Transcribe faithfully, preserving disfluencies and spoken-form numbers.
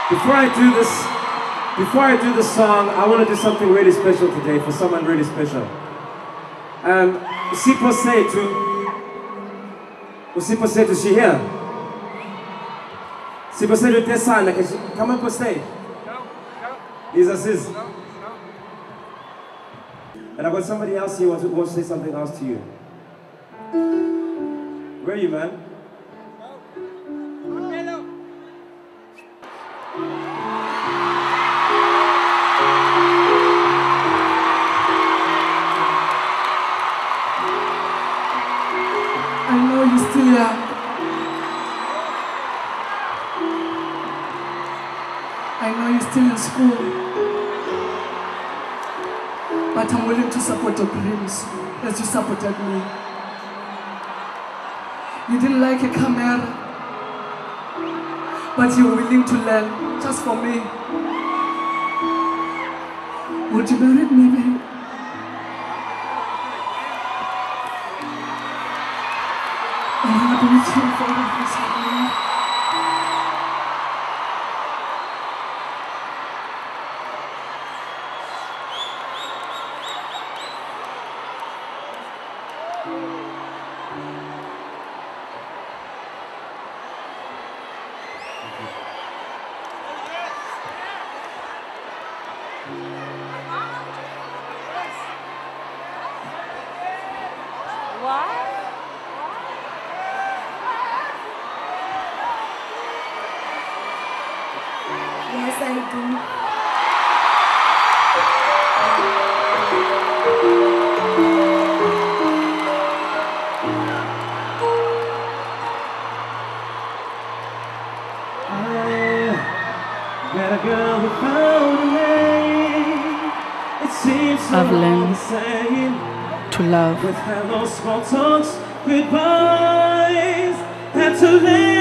Before I do this, before I do this song, I want to do something really special today for someone really special. Um, Siposetu, Siposetu, is she here? Siposetu Tesana, can she come up on stage? No, no. He's a sis. No, no. And I've got somebody else here who wants, wants to say something else to you. Where are you, man? I know you're still young. I know you're still in school. But I'm willing to support your dreams as you supported me. You didn't like a camera, but you're willing to learn just for me. Would you marry me, babe? I'm happy with you for everything. Yes, I do. I got a girl who found a name. It seems so I've learned insane. to love. With hello, small talks, goodbyes, had to live.